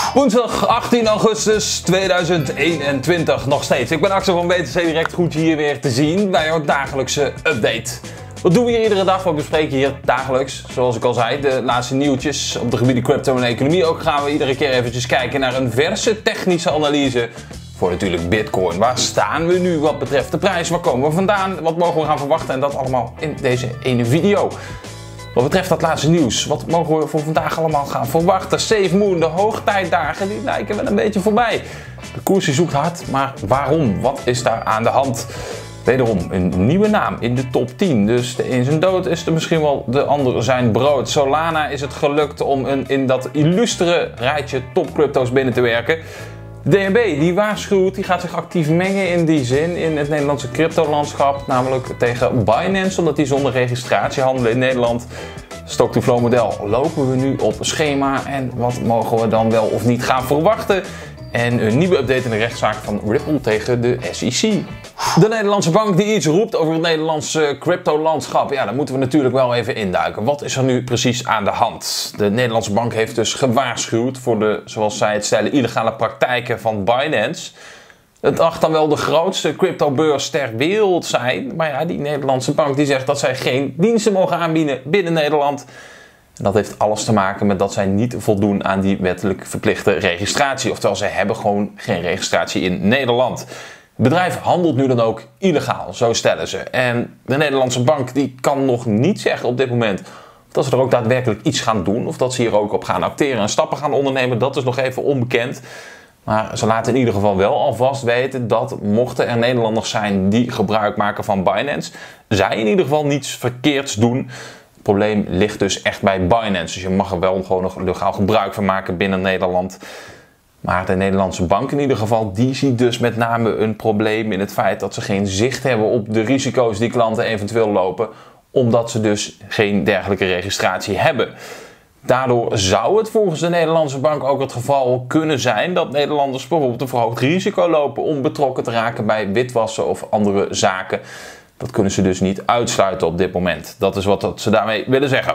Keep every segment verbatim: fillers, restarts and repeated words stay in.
Woensdag achttien augustus tweeduizend eenentwintig nog steeds. Ik ben Axel van B T C Direct, goed hier weer te zien bij jouw dagelijkse update. Wat doen we hier iedere dag? We bespreken hier dagelijks, zoals ik al zei, de laatste nieuwtjes op de gebieden crypto en economie. Ook gaan we iedere keer eventjes kijken naar een verse technische analyse voor natuurlijk Bitcoin. Waar staan we nu wat betreft de prijs? Waar komen we vandaan? Wat mogen we gaan verwachten? En dat allemaal in deze ene video. Wat betreft dat laatste nieuws, wat mogen we voor vandaag allemaal gaan verwachten? SafeMoon, de hoogtijdagen, die lijken wel een beetje voorbij. De koers die zoekt hard, maar waarom? Wat is daar aan de hand? Wederom een nieuwe naam in de top tien. Dus de een zijn dood is er misschien wel de ander zijn brood. Solana is het gelukt om een, in dat illustere rijtje top crypto's binnen te werken. D N B die waarschuwt, die gaat zich actief mengen in die zin in het Nederlandse cryptolandschap. Namelijk tegen Binance, omdat die zonder registratie handelen in Nederland. Stock-to-flow model lopen we nu op schema en wat mogen we dan wel of niet gaan verwachten? En een nieuwe update in de rechtszaak van Ripple tegen de S E C. De Nederlandse bank die iets roept over het Nederlandse cryptolandschap. Ja, daar moeten we natuurlijk wel even induiken. Wat is er nu precies aan de hand? De Nederlandse bank heeft dus gewaarschuwd voor de, zoals zij het stellen, illegale praktijken van Binance. Het mag dan wel de grootste cryptobeurs ter wereld zijn. Maar ja, die Nederlandse bank die zegt dat zij geen diensten mogen aanbieden binnen Nederland. En dat heeft alles te maken met dat zij niet voldoen aan die wettelijk verplichte registratie. Oftewel, zij hebben gewoon geen registratie in Nederland. Het bedrijf handelt nu dan ook illegaal, zo stellen ze. En de Nederlandse bank die kan nog niet zeggen op dit moment dat ze er ook daadwerkelijk iets gaan doen. Of dat ze hier ook op gaan acteren en stappen gaan ondernemen. Dat is nog even onbekend. Maar ze laten in ieder geval wel alvast weten dat mochten er Nederlanders zijn die gebruik maken van Binance, zij in ieder geval niets verkeerds doen. Het probleem ligt dus echt bij Binance. Dus je mag er wel gewoon nog legaal gebruik van maken binnen Nederland. Maar de Nederlandse bank in ieder geval, die ziet dus met name een probleem in het feit dat ze geen zicht hebben op de risico's die klanten eventueel lopen, omdat ze dus geen dergelijke registratie hebben. Daardoor zou het volgens de Nederlandse bank ook het geval kunnen zijn dat Nederlanders bijvoorbeeld een verhoogd risico lopen om betrokken te raken bij witwassen of andere zaken. Dat kunnen ze dus niet uitsluiten op dit moment. Dat is wat ze daarmee willen zeggen.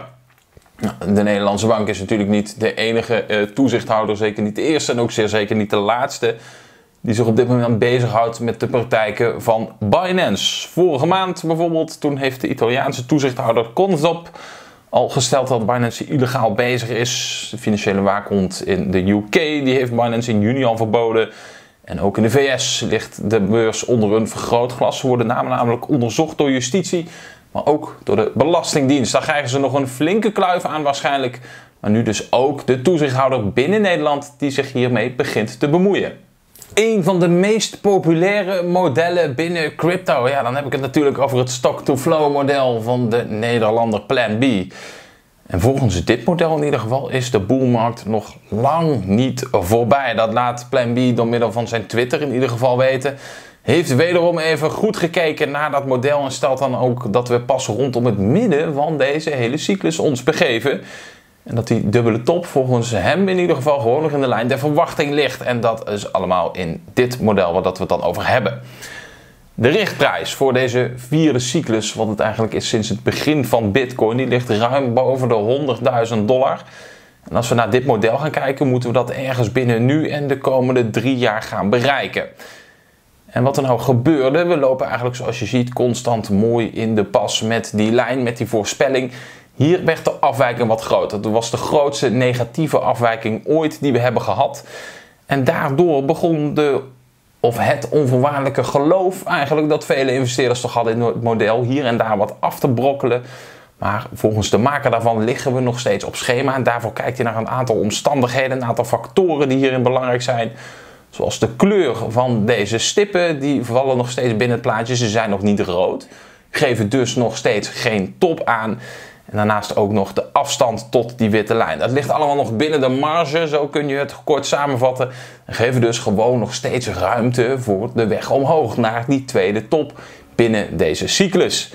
De Nederlandse bank is natuurlijk niet de enige uh, toezichthouder, zeker niet de eerste en ook zeer zeker niet de laatste, die zich op dit moment bezighoudt met de praktijken van Binance. Vorige maand bijvoorbeeld, toen heeft de Italiaanse toezichthouder Consob al gesteld dat Binance illegaal bezig is. De financiële waakhond in de U K die heeft Binance in juni al verboden. En ook in de V S ligt de beurs onder een vergrootglas. Ze worden namelijk onderzocht door justitie, maar ook door de Belastingdienst. Daar krijgen ze nog een flinke kluif aan waarschijnlijk. Maar nu dus ook de toezichthouder binnen Nederland die zich hiermee begint te bemoeien. Een van de meest populaire modellen binnen crypto. Ja, dan heb ik het natuurlijk over het stock-to-flow model van de Nederlander Plan B. En volgens dit model in ieder geval is de boelmarkt nog lang niet voorbij. Dat laat Plan B door middel van zijn Twitter in ieder geval weten. Heeft wederom even goed gekeken naar dat model en stelt dan ook dat we pas rondom het midden van deze hele cyclus ons begeven. En dat die dubbele top volgens hem in ieder geval gewoon nog in de lijn der verwachting ligt. En dat is allemaal in dit model waar dat we het dan over hebben. De richtprijs voor deze vierde cyclus, wat het eigenlijk is sinds het begin van Bitcoin, die ligt ruim boven de honderdduizend dollar. En als we naar dit model gaan kijken, moeten we dat ergens binnen nu en de komende drie jaar gaan bereiken. En wat er nou gebeurde, we lopen eigenlijk zoals je ziet constant mooi in de pas met die lijn, met die voorspelling. Hier werd de afwijking wat groter. Dat was de grootste negatieve afwijking ooit die we hebben gehad. En daardoor begon de, of het onvoorwaardelijke geloof eigenlijk dat vele investeerders toch hadden in het model hier en daar wat af te brokkelen. Maar volgens de maker daarvan liggen we nog steeds op schema. En daarvoor kijkt hij naar een aantal omstandigheden, een aantal factoren die hierin belangrijk zijn. Zoals de kleur van deze stippen, die vallen nog steeds binnen het plaatje. Ze zijn nog niet rood, geven dus nog steeds geen top aan. En daarnaast ook nog de afstand tot die witte lijn. Dat ligt allemaal nog binnen de marge, zo kun je het kort samenvatten. En geven dus gewoon nog steeds ruimte voor de weg omhoog naar die tweede top binnen deze cyclus.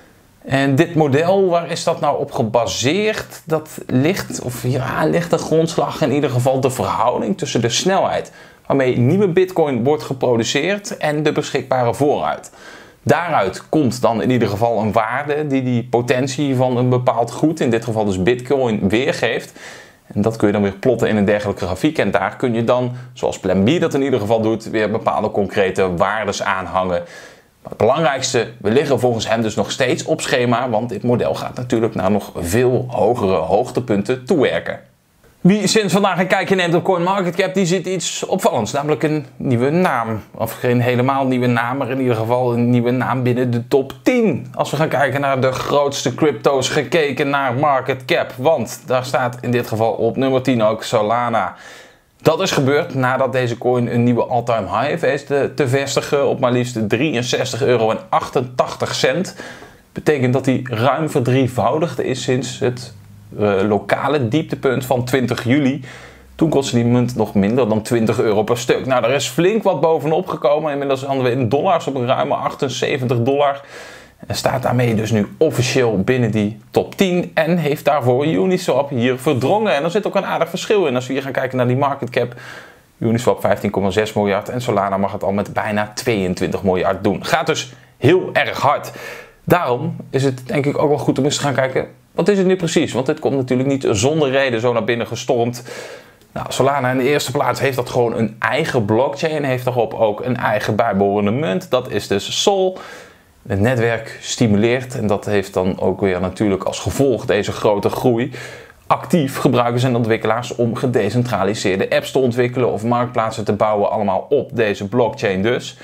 En dit model, waar is dat nou op gebaseerd? Dat ligt, of ja, ligt de grondslag in ieder geval de verhouding tussen de snelheid waarmee nieuwe bitcoin wordt geproduceerd en de beschikbare voorraad. Daaruit komt dan in ieder geval een waarde die die potentie van een bepaald goed, in dit geval dus bitcoin, weergeeft. En dat kun je dan weer plotten in een dergelijke grafiek. En daar kun je dan, zoals Plan B dat in ieder geval doet, weer bepaalde concrete waardes aanhangen. Maar het belangrijkste, we liggen volgens hem dus nog steeds op schema, want dit model gaat natuurlijk naar nog veel hogere hoogtepunten toewerken. Wie sinds vandaag een kijkje neemt op CoinMarketCap, die ziet iets opvallends, namelijk een nieuwe naam. Of geen helemaal nieuwe naam, maar in ieder geval een nieuwe naam binnen de top tien. Als we gaan kijken naar de grootste crypto's, gekeken naar marketcap. Want daar staat in dit geval op nummer tien ook Solana. Dat is gebeurd nadat deze coin een nieuwe all-time high heeft weten te vestigen op maar liefst drieënzestig euro en achtentachtig cent. Betekent dat die ruim verdrievoudigd is sinds het Uh, lokale dieptepunt van twintig juli. Toen kostte die munt nog minder dan twintig euro per stuk. Nou, er is flink wat bovenop gekomen. Inmiddels hadden we in dollars op een ruime achtenzeventig dollar. En staat daarmee dus nu officieel binnen die top tien. En heeft daarvoor Uniswap hier verdrongen. En er zit ook een aardig verschil in. Als we hier gaan kijken naar die market cap. Uniswap vijftien komma zes miljard. En Solana mag het al met bijna tweeëntwintig miljard doen. Gaat dus heel erg hard. Daarom is het denk ik ook wel goed om eens te gaan kijken. Wat is het nu precies? Want dit komt natuurlijk niet zonder reden zo naar binnen gestormd. Nou, Solana in de eerste plaats heeft dat gewoon een eigen blockchain. Heeft daarop ook een eigen bijbehorende munt. Dat is dus Sol. Het netwerk stimuleert, en dat heeft dan ook weer natuurlijk als gevolg deze grote groei, actief gebruikers en ontwikkelaars om gedecentraliseerde apps te ontwikkelen of marktplaatsen te bouwen, allemaal op deze blockchain dus.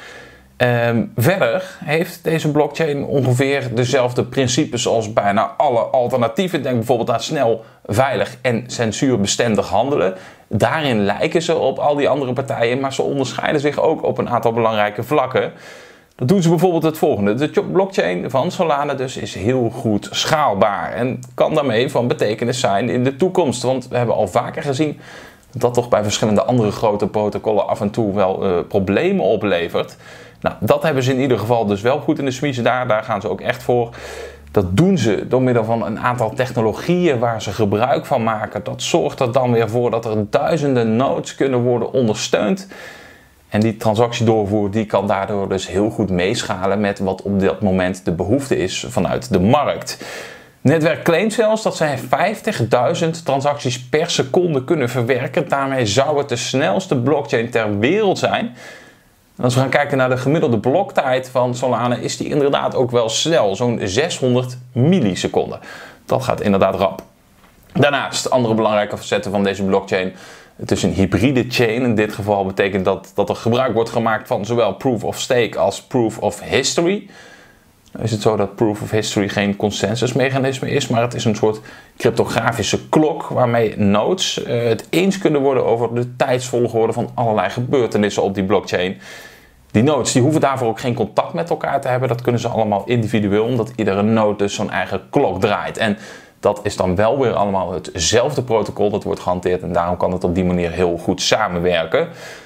Um, verder heeft deze blockchain ongeveer dezelfde principes als bijna alle alternatieven. Denk bijvoorbeeld aan snel, veilig en censuurbestendig handelen. Daarin lijken ze op al die andere partijen, maar ze onderscheiden zich ook op een aantal belangrijke vlakken. Dat doen ze bijvoorbeeld het volgende. De blockchain van Solana dus is heel goed schaalbaar en kan daarmee van betekenis zijn in de toekomst. Want we hebben al vaker gezien dat dat toch bij verschillende andere grote protocollen af en toe wel uh, problemen oplevert. Nou, dat hebben ze in ieder geval dus wel goed in de smiezen daar. Daar gaan ze ook echt voor. Dat doen ze door middel van een aantal technologieën waar ze gebruik van maken. Dat zorgt er dan weer voor dat er duizenden nodes kunnen worden ondersteund. En die transactiedoorvoer die kan daardoor dus heel goed meeschalen met wat op dat moment de behoefte is vanuit de markt. Het netwerk claimt zelfs dat zij vijftigduizend transacties per seconde kunnen verwerken. Daarmee zou het de snelste blockchain ter wereld zijn. En als we gaan kijken naar de gemiddelde bloktijd van Solana, is die inderdaad ook wel snel. Zo'n zeshonderd milliseconden. Dat gaat inderdaad rap. Daarnaast, andere belangrijke facetten van deze blockchain. Het is een hybride chain. In dit geval betekent dat dat er gebruik wordt gemaakt van zowel proof of stake als proof of history. Nou is het zo dat proof of history geen consensusmechanisme is, maar het is een soort cryptografische klok waarmee nodes uh, het eens kunnen worden over de tijdsvolgorde van allerlei gebeurtenissen op die blockchain. Die nodes die hoeven daarvoor ook geen contact met elkaar te hebben. Dat kunnen ze allemaal individueel, omdat iedere node dus zo'n eigen klok draait. En dat is dan wel weer allemaal hetzelfde protocol dat wordt gehanteerd en daarom kan het op die manier heel goed samenwerken.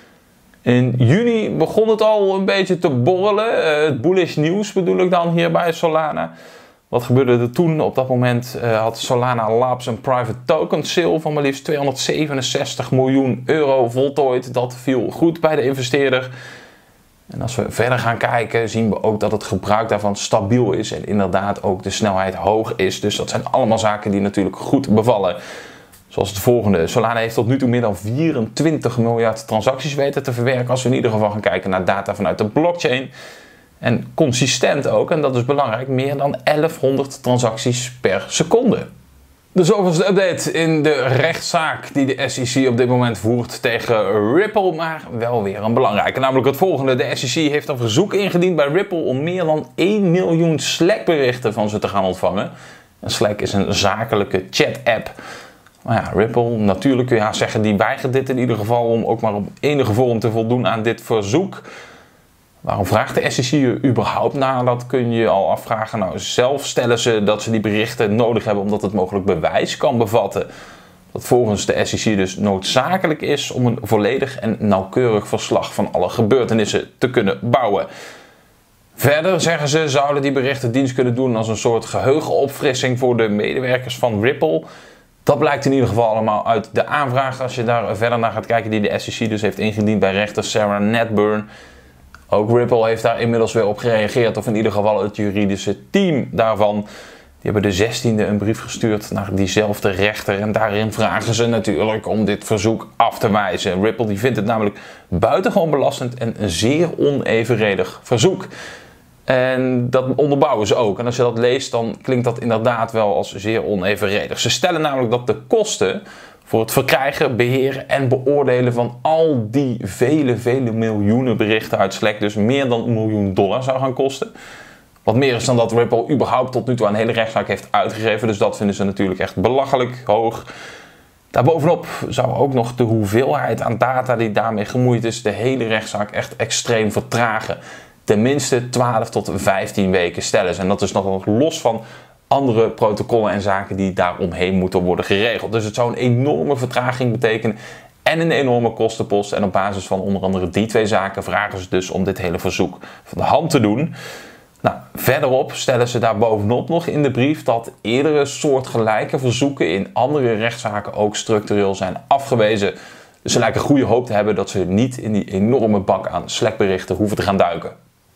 In juni begon het al een beetje te borrelen. Uh, het bullish nieuws bedoel ik dan hier bij Solana. Wat gebeurde er toen? Op dat moment uh, had Solana Labs een private token sale van maar liefst tweehonderdzevenenzestig miljoen euro voltooid. Dat viel goed bij de investeerder. En als we verder gaan kijken zien we ook dat het gebruik daarvan stabiel is en inderdaad ook de snelheid hoog is. Dus dat zijn allemaal zaken die natuurlijk goed bevallen. Zoals het volgende. Solana heeft tot nu toe meer dan vierentwintig miljard transacties weten te verwerken. Als we in ieder geval gaan kijken naar data vanuit de blockchain. En consistent ook, en dat is belangrijk, meer dan elfhonderd transacties per seconde. De zoveelste update in de rechtszaak die de S E C op dit moment voert tegen Ripple, maar wel weer een belangrijke. Namelijk het volgende. De S E C heeft een verzoek ingediend bij Ripple om meer dan één miljoen Slack berichten van ze te gaan ontvangen. En Slack is een zakelijke chat-app. Maar ja, Ripple, natuurlijk kun je haar zeggen, die weigert dit in ieder geval om ook maar op enige vorm te voldoen aan dit verzoek. Waarom vraagt de S E C je überhaupt naar? Dat kun je je al afvragen. Nou, zelf stellen ze dat ze die berichten nodig hebben omdat het mogelijk bewijs kan bevatten. Dat volgens de S E C dus noodzakelijk is om een volledig en nauwkeurig verslag van alle gebeurtenissen te kunnen bouwen. Verder, zeggen ze, zouden die berichten dienst kunnen doen als een soort geheugenopfrissing voor de medewerkers van Ripple. Dat blijkt in ieder geval allemaal uit de aanvraag als je daar verder naar gaat kijken die de S E C dus heeft ingediend bij rechter Sarah Netburn. Ook Ripple heeft daar inmiddels weer op gereageerd, of in ieder geval het juridische team daarvan. Die hebben de zestiende een brief gestuurd naar diezelfde rechter en daarin vragen ze natuurlijk om dit verzoek af te wijzen. Ripple die vindt het namelijk buitengewoon belastend en een zeer onevenredig verzoek. En dat onderbouwen ze ook. En als je dat leest, dan klinkt dat inderdaad wel als zeer onevenredig. Ze stellen namelijk dat de kosten voor het verkrijgen, beheren en beoordelen van al die vele, vele miljoenen berichten uit Slack dus meer dan een miljoen dollar zou gaan kosten. Wat meer is dan dat Ripple überhaupt tot nu toe een hele rechtszaak heeft uitgegeven. Dus dat vinden ze natuurlijk echt belachelijk hoog. Daarbovenop zou ook nog de hoeveelheid aan data die daarmee gemoeid is de hele rechtszaak echt extreem vertragen. Tenminste twaalf tot vijftien weken stellen ze. En dat is nog los van andere protocollen en zaken die daaromheen moeten worden geregeld. Dus het zou een enorme vertraging betekenen en een enorme kostenpost. En op basis van onder andere die twee zaken vragen ze dus om dit hele verzoek van de hand te doen. Nou, verderop stellen ze daar bovenop nog in de brief dat eerdere soortgelijke verzoeken in andere rechtszaken ook structureel zijn afgewezen. Dus ze lijken goede hoop te hebben dat ze niet in die enorme bak aan Slack-berichten hoeven te gaan duiken.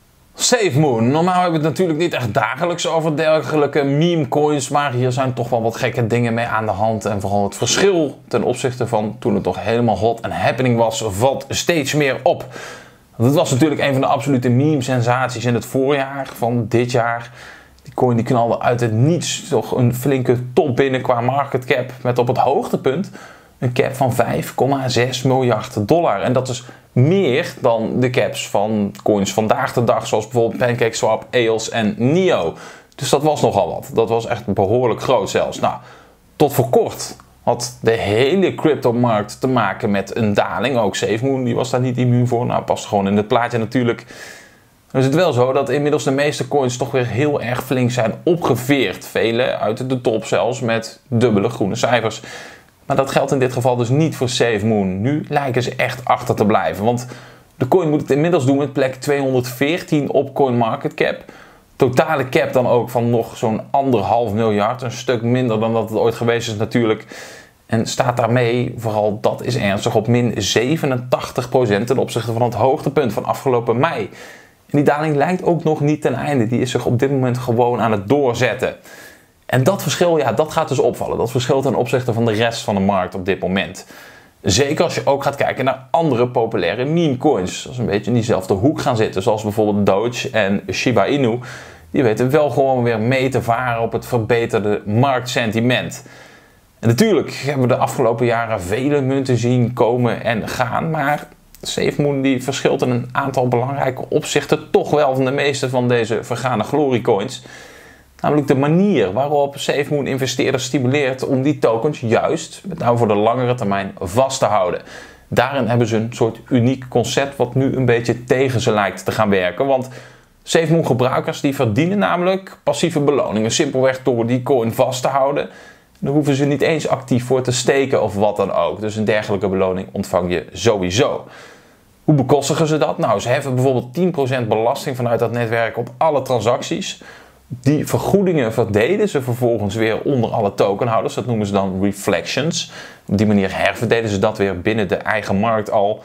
SafeMoon. Normaal hebben we het natuurlijk niet echt dagelijks over dergelijke meme coins, maar hier zijn toch wel wat gekke dingen mee aan de hand. En vooral het verschil ten opzichte van toen het nog helemaal hot en happening was, valt steeds meer op. Dat was natuurlijk een van de absolute meme-sensaties in het voorjaar van dit jaar. Die coin die knalde uit het niets toch een flinke top binnen qua market cap. Met op het hoogtepunt een cap van vijf komma zes miljard dollar. En dat is meer dan de caps van coins vandaag de dag. Zoals bijvoorbeeld PancakeSwap, E O S en N I O. Dus dat was nogal wat. Dat was echt behoorlijk groot zelfs. Nou, tot voor kort had de hele cryptomarkt te maken met een daling. Ook SafeMoon die was daar niet immuun voor. Nou, past gewoon in het plaatje natuurlijk. Dan is het wel zo dat inmiddels de meeste coins toch weer heel erg flink zijn opgeveerd. Vele uit de top zelfs met dubbele groene cijfers. Maar dat geldt in dit geval dus niet voor SafeMoon. Nu lijken ze echt achter te blijven. Want de coin moet het inmiddels doen met plek tweehonderdveertien op CoinMarketCap. Totale cap dan ook van nog zo'n anderhalf miljard. Een stuk minder dan dat het ooit geweest is natuurlijk. En staat daarmee, vooral dat is ernstig, op min zevenentachtig procent ten opzichte van het hoogtepunt van afgelopen mei. En die daling lijkt ook nog niet ten einde. Die is zich op dit moment gewoon aan het doorzetten. En dat verschil, ja, dat gaat dus opvallen. Dat verschil ten opzichte van de rest van de markt op dit moment. Zeker als je ook gaat kijken naar andere populaire meme coins. Dat is een beetje in diezelfde hoek gaan zitten. Zoals bijvoorbeeld Doge en Shiba Inu. Die weten wel gewoon weer mee te varen op het verbeterde marktsentiment. En natuurlijk hebben we de afgelopen jaren vele munten zien komen en gaan. Maar SafeMoon die verschilt in een aantal belangrijke opzichten toch wel van de meeste van deze vergane gloriecoins. Namelijk de manier waarop SafeMoon investeerders stimuleert om die tokens juist, met name voor de langere termijn, vast te houden. Daarin hebben ze een soort uniek concept wat nu een beetje tegen ze lijkt te gaan werken. Want SafeMoon gebruikers die verdienen namelijk passieve beloningen simpelweg door die coin vast te houden. Daar hoeven ze niet eens actief voor te steken of wat dan ook. Dus een dergelijke beloning ontvang je sowieso. Hoe bekostigen ze dat? Nou, ze heffen bijvoorbeeld tien procent belasting vanuit dat netwerk op alle transacties. Die vergoedingen verdelen ze vervolgens weer onder alle tokenhouders. Dat noemen ze dan reflections. Op die manier herverdelen ze dat weer binnen de eigen markt al.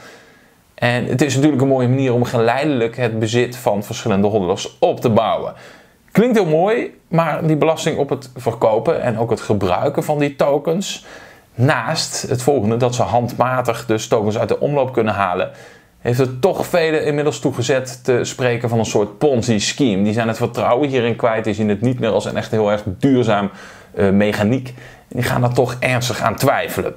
En het is natuurlijk een mooie manier om geleidelijk het bezit van verschillende hodlers op te bouwen. Klinkt heel mooi, maar die belasting op het verkopen en ook het gebruiken van die tokens, naast het volgende dat ze handmatig dus tokens uit de omloop kunnen halen, heeft er toch velen inmiddels toegezet te spreken van een soort Ponzi-scheme. Die zijn het vertrouwen hierin kwijt, die zien het niet meer als een echt heel erg duurzaam uh, mechaniek. En die gaan daar toch ernstig aan twijfelen.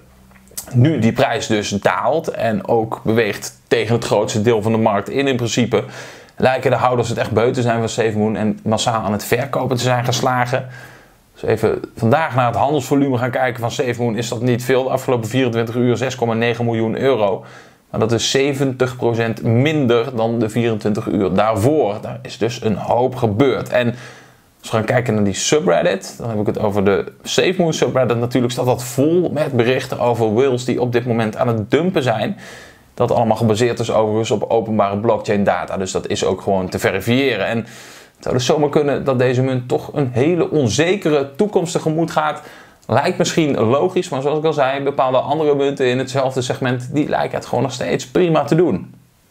Nu die prijs dus daalt en ook beweegt tegen het grootste deel van de markt in in principe, lijken de houders het echt beu te zijn van SafeMoon en massaal aan het verkopen te zijn geslagen. Dus even vandaag naar het handelsvolume gaan kijken van SafeMoon is dat niet veel. De afgelopen vierentwintig uur zes komma negen miljoen euro. Maar dat is zeventig procent minder dan de vierentwintig uur daarvoor. Daar is dus een hoop gebeurd. En als we gaan kijken naar die subreddit, dan heb ik het over de SafeMoon subreddit. Natuurlijk staat dat vol met berichten over whales die op dit moment aan het dumpen zijn. Dat allemaal gebaseerd is overigens op openbare blockchain data. Dus dat is ook gewoon te verifiëren. En het zou dus zomaar kunnen dat deze munt toch een hele onzekere toekomst tegemoet gaat. Lijkt misschien logisch, maar zoals ik al zei, bepaalde andere munten in hetzelfde segment, die lijken het gewoon nog steeds prima te doen.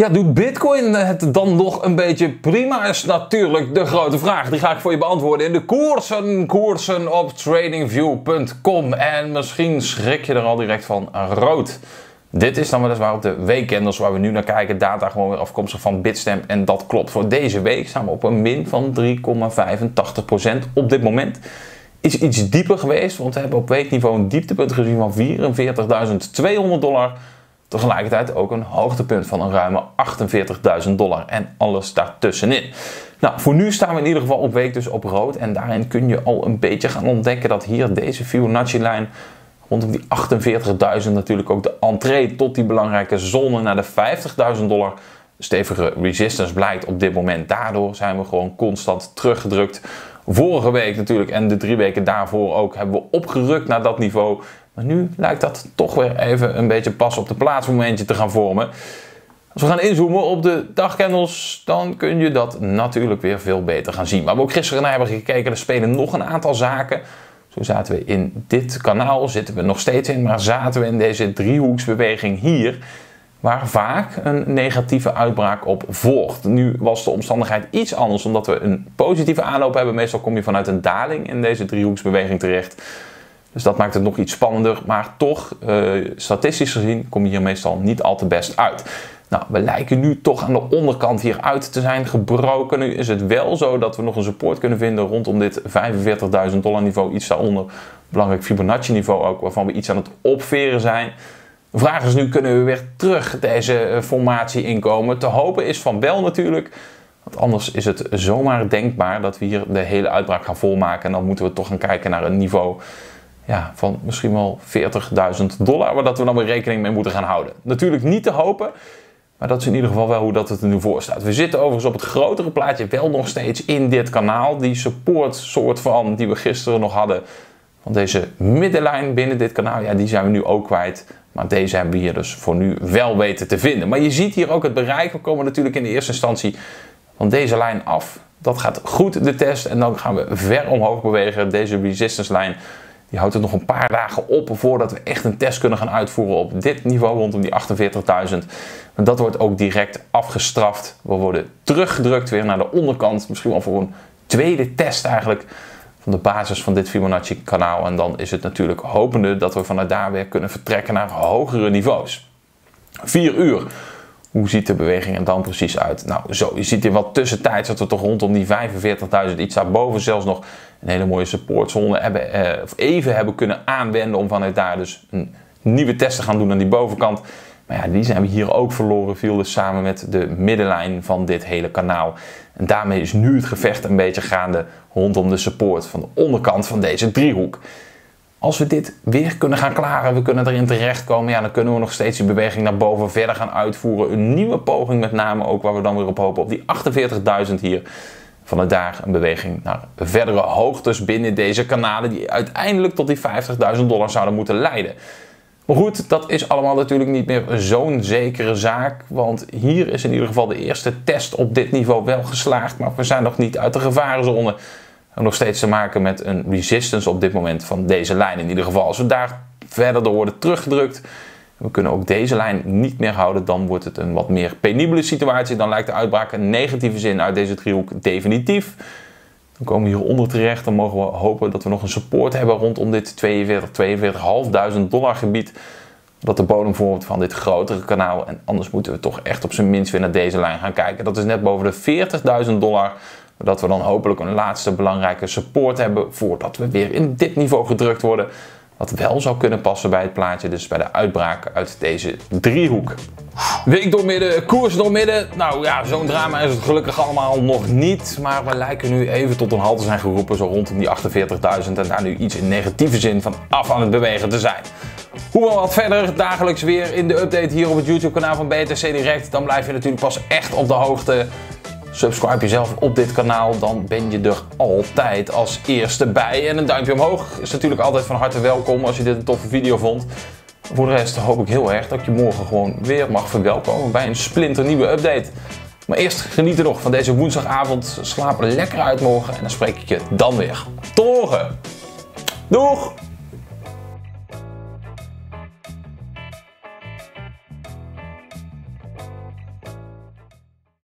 Ja, doet Bitcoin het dan nog een beetje prima, is natuurlijk de grote vraag. Die ga ik voor je beantwoorden in de koersen, koersen op tradingview punt com. En misschien schrik je er al direct van rood. Dit is dan weliswaar op de weekcandles waar we nu naar kijken. Data gewoon weer afkomstig van Bitstamp. En dat klopt. Voor deze week staan we op een min van drie komma vijfentachtig procent op dit moment. Is iets dieper geweest, want we hebben op weekniveau een dieptepunt gezien van vierenveertigduizend tweehonderd dollar. Tegelijkertijd ook een hoogtepunt van een ruime achtenveertigduizend dollar en alles daartussenin. Nou, voor nu staan we in ieder geval op week dus op rood. En daarin kun je al een beetje gaan ontdekken dat hier deze Fibonacci-lijn rondom die achtenveertigduizend natuurlijk ook de entree tot die belangrijke zone naar de vijftigduizend dollar stevige resistance blijkt op dit moment. Daardoor zijn we gewoon constant teruggedrukt. Vorige week natuurlijk en de drie weken daarvoor ook hebben we opgerukt naar dat niveau. Maar nu lijkt dat toch weer even een beetje pas op de plaats momentje te gaan vormen. Als we gaan inzoomen op de dagcandles, dan kun je dat natuurlijk weer veel beter gaan zien. Waar we ook gisteren naar hebben gekeken, er spelen nog een aantal zaken. Zo zaten we in dit kanaal, zitten we nog steeds in, maar zaten we in deze driehoeksbeweging hier, waar vaak een negatieve uitbraak op volgt. Nu was de omstandigheid iets anders, omdat we een positieve aanloop hebben. Meestal kom je vanuit een daling in deze driehoeksbeweging terecht. Dus dat maakt het nog iets spannender, maar toch, uh, statistisch gezien, kom je hier meestal niet al te best uit. Nou, we lijken nu toch aan de onderkant hier uit te zijn gebroken. Nu is het wel zo dat we nog een support kunnen vinden rondom dit vijfenveertigduizend dollar niveau, iets daaronder. Belangrijk Fibonacci niveau ook, waarvan we iets aan het opveren zijn. De vraag is nu, kunnen we weer terug deze formatie inkomen? Te hopen is van wel natuurlijk. Want anders is het zomaar denkbaar dat we hier de hele uitbraak gaan volmaken. En dan moeten we toch gaan kijken naar een niveau ja, van misschien wel veertigduizend dollar. Waar dat we dan weer rekening mee moeten gaan houden. Natuurlijk niet te hopen. Maar dat is in ieder geval wel hoe dat het er nu voor staat. We zitten overigens op het grotere plaatje wel nog steeds in dit kanaal. Die support soort van die we gisteren nog hadden. Van deze middenlijn binnen dit kanaal. Ja, die zijn we nu ook kwijt. Maar deze hebben we hier dus voor nu wel weten te vinden. Maar je ziet hier ook het bereik. We komen natuurlijk in de eerste instantie van deze lijn af. Dat gaat goed de test. En dan gaan we ver omhoog bewegen. Deze resistance lijn die houdt het nog een paar dagen op voordat we echt een test kunnen gaan uitvoeren op dit niveau rondom die achtenveertigduizend. En dat wordt ook direct afgestraft. We worden teruggedrukt weer naar de onderkant. Misschien wel voor een tweede test eigenlijk van de basis van dit Fibonacci kanaal. En dan is het natuurlijk hopende dat we vanuit daar weer kunnen vertrekken naar hogere niveaus. vier uur. Hoe ziet de beweging er dan precies uit? Nou zo, je ziet hier wat tussentijds dat we toch rondom die vijfenveertigduizend, iets daarboven zelfs nog een hele mooie supportzone hebben, eh, of even hebben kunnen aanwenden om vanuit daar dus een nieuwe test te gaan doen aan die bovenkant. Maar ja, die zijn we hier ook verloren, viel dus samen met de middenlijn van dit hele kanaal. En daarmee is nu het gevecht een beetje gaande rondom de support van de onderkant van deze driehoek. Als we dit weer kunnen gaan klaren, we kunnen erin terechtkomen, ja, dan kunnen we nog steeds die beweging naar boven verder gaan uitvoeren. Een nieuwe poging met name ook, waar we dan weer op hopen, op die achtenveertigduizend hier. Vanuit daar een beweging naar verdere hoogtes binnen deze kanalen die uiteindelijk tot die vijftigduizend dollar zouden moeten leiden. Maar goed, dat is allemaal natuurlijk niet meer zo'n zekere zaak, want hier is in ieder geval de eerste test op dit niveau wel geslaagd, maar we zijn nog niet uit de gevarenzone. We hebben nog steeds te maken met een resistance op dit moment van deze lijn in ieder geval. Als we daar verder door worden teruggedrukt, we kunnen ook deze lijn niet meer houden, dan wordt het een wat meer penibele situatie. Dan lijkt de uitbraak een negatieve zin uit deze driehoek definitief. Dan komen we hieronder terecht, dan mogen we hopen dat we nog een support hebben rondom dit tweeënveertig, tweeënveertigduizend dollar gebied. Dat de bodem vormt van dit grotere kanaal. En anders moeten we toch echt op zijn minst weer naar deze lijn gaan kijken. Dat is net boven de veertigduizend dollar. Dat we dan hopelijk een laatste belangrijke support hebben voordat we weer in dit niveau gedrukt worden. Wat wel zou kunnen passen bij het plaatje, dus bij de uitbraak uit deze driehoek. Week door midden, koers door midden. Nou ja, zo'n drama is het gelukkig allemaal nog niet. Maar we lijken nu even tot een halt te zijn geroepen, zo rondom die achtenveertigduizend. En daar nu iets in negatieve zin van af aan het bewegen te zijn. Hoewel wat verder, dagelijks weer in de update hier op het YouTube kanaal van B T C Direct. Dan blijf je natuurlijk pas echt op de hoogte. Subscribe jezelf op dit kanaal, dan ben je er altijd als eerste bij. En een duimpje omhoog is natuurlijk altijd van harte welkom als je dit een toffe video vond. Voor de rest hoop ik heel erg dat ik je morgen gewoon weer mag verwelkomen bij een splinternieuwe update. Maar eerst genieten nog van deze woensdagavond. Slaap lekker uit morgen en dan spreek ik je dan weer. Tot morgen! Doeg!